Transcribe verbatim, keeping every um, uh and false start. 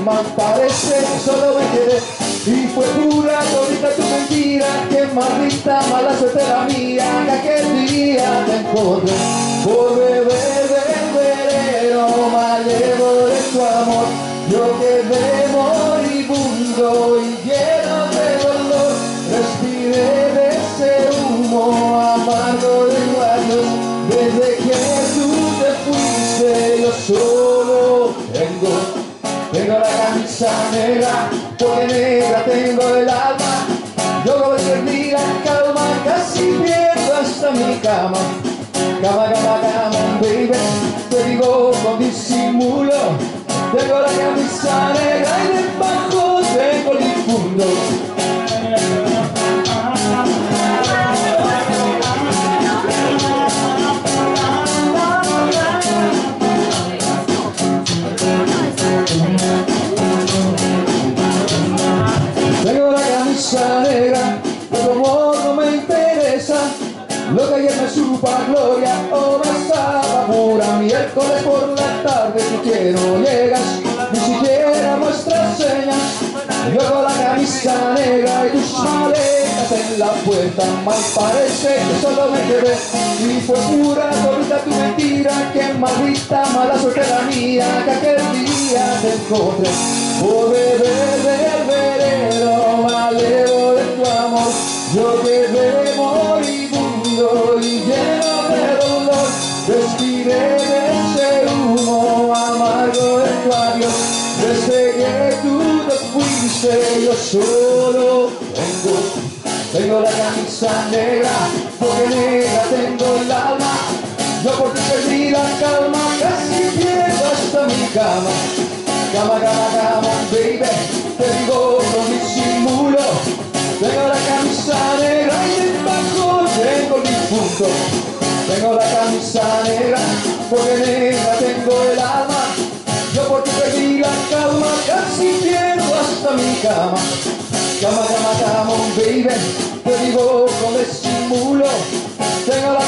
mal parece, solo me quedé. Y fue pura todita tu mentira, que maldita mala suerte la mía, que aquel día te encontré por beber del veneno malevo de tu amor. Yo quedé moribundo y lleno de dolor, respiré de ese humo amargo de tu adiós. Desde que tú te fuiste yo solo tengo, tengo la camisa negra, porque negra tengo el alma. Yo como perdí la calma, casi pierdo hasta mi cama. Cama, cama, cama, baby, te digo con disimulo. Tengo la camisa negra y debajo tengo el difunto. Tengo la camisa negra, pero como no me interesa lo que ayer me supo a gloria, o me estaba pura. Miércoles por la tarde tú que no llegas, ni siquiera muestras señas. Yo con la camisa negra y tus maletas en la puerta, mal parece que solo me quedé. Y fue pura todita tu mentira, que maldita mala suerte la mía, que aquel día te encontré por beber del veneno malevo de tu amor. Yo quedé moribundo y lleno de dolor, respiré de ese humo amargo de tu adiós. Desde que tú te fuiste yo solo tengo, tengo la camisa negra, porque negra tengo el alma. Yo por ti perdí la calma, casi pierdo hasta mi cama. Cama, cama, cama, baby, te digo con disimulo. Tengo la camisa negra y debajo tengo el difunto. Tengo la camisa negra, porque negra tengo el alma. Yo por ti perdí la calma, casi pierdo hasta mi cama. Cama, cama, cama, baby, te digo con disimulo. Tengo la